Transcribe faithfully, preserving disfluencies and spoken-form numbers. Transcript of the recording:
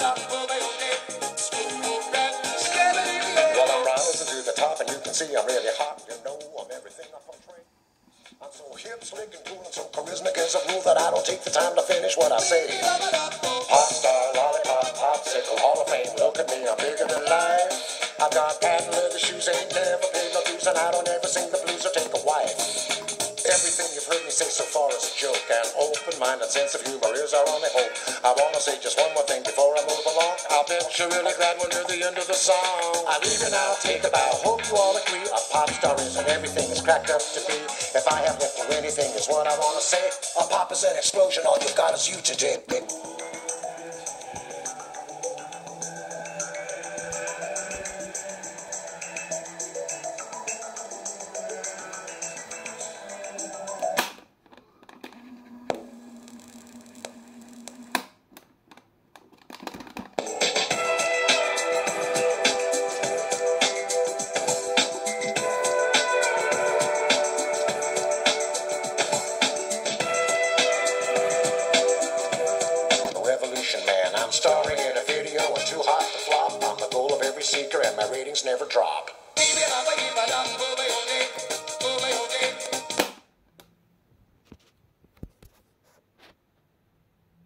Well, I'm rising to the top, and you can see I'm really hot. You know I'm everything I portray. I'm so hip, slick, and cool, and so charismatic as a rule that I don't take the time to finish what I say. Pop star, lollipop, popsicle, Hall of Fame. Look at me, I'm bigger than life. I've got patent leather shoes, ain't never paid no dues, and I don't ever sing the blues or take a wife. Everything you've heard me say so far is a joke. An open-minded sense of humor is our only hope. I wanna say just one more thing before I move along. I'll bet you're really glad when you're the end of the song. I leave it now, take a bow. Hope you all agree. A pop star isn't everything it's cracked up to be. If I have left you anything, is what I wanna say. A pop is an explosion. All you've got is you today. I'm starring in a video and too hot to flop. I'm the goal of every seeker and my ratings never drop.